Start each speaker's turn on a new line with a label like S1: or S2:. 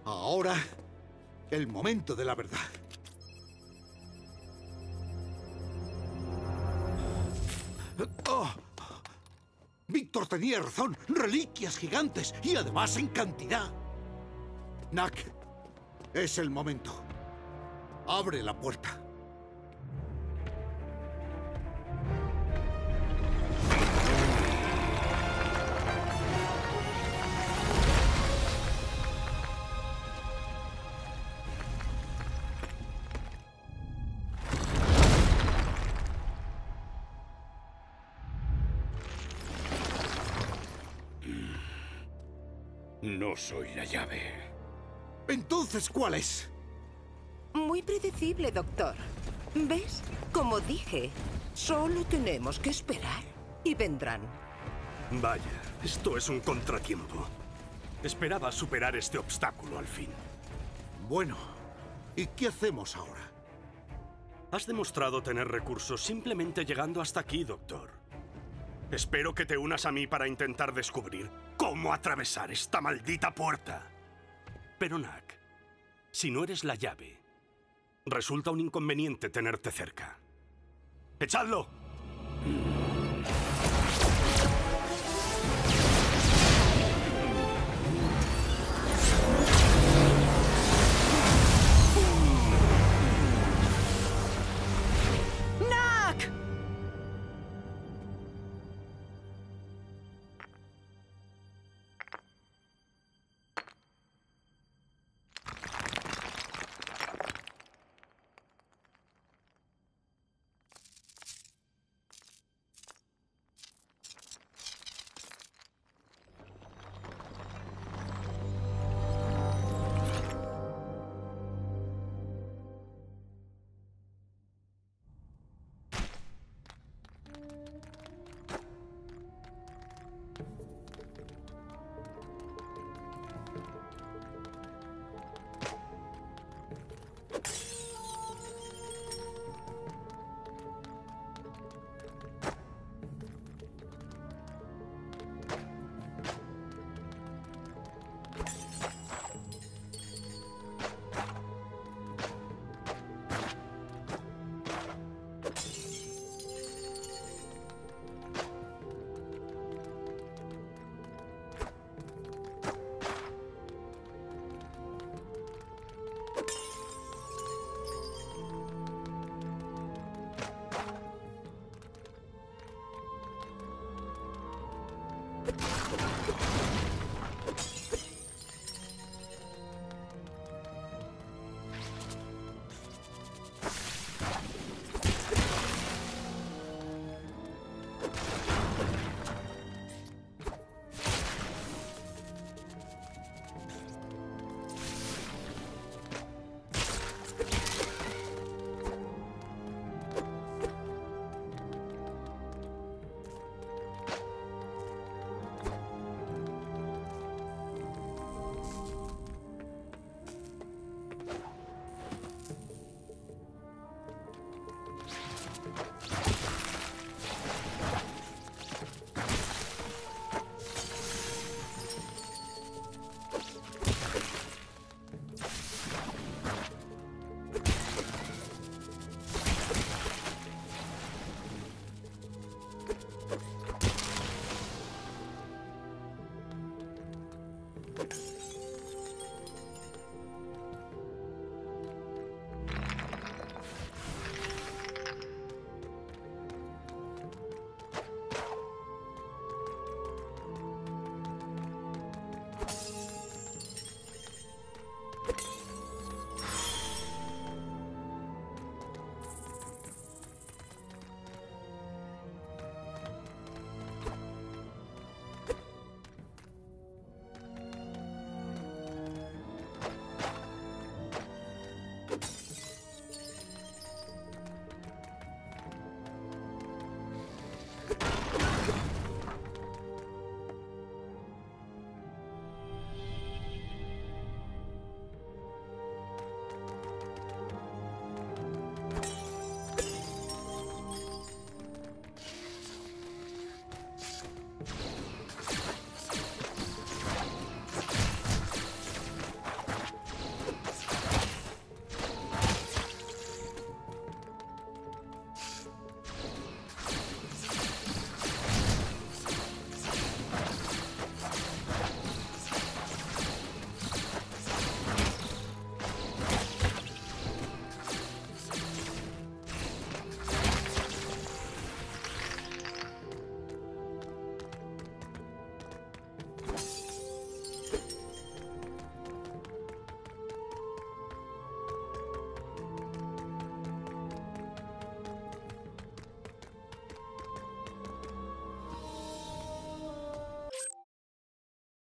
S1: Ahora, el momento de la verdad. ¡Oh! Víctor tenía razón. Reliquias gigantes y además en cantidad. Knack, es el momento. Abre la puerta.
S2: No soy la llave.
S1: Entonces, ¿cuál es?
S3: Muy predecible, doctor. ¿Ves? Como dije, solo tenemos que esperar y vendrán.
S4: Vaya, esto es un contratiempo. Esperaba superar este obstáculo al fin.
S1: Bueno, ¿y qué hacemos ahora?
S4: Has demostrado tener recursos simplemente llegando hasta aquí, doctor. Espero que te unas a mí para intentar descubrir cómo atravesar esta maldita puerta. Pero, Knack, si no eres la llave, resulta un inconveniente tenerte cerca. ¡Echadlo!
S3: ¡Knack!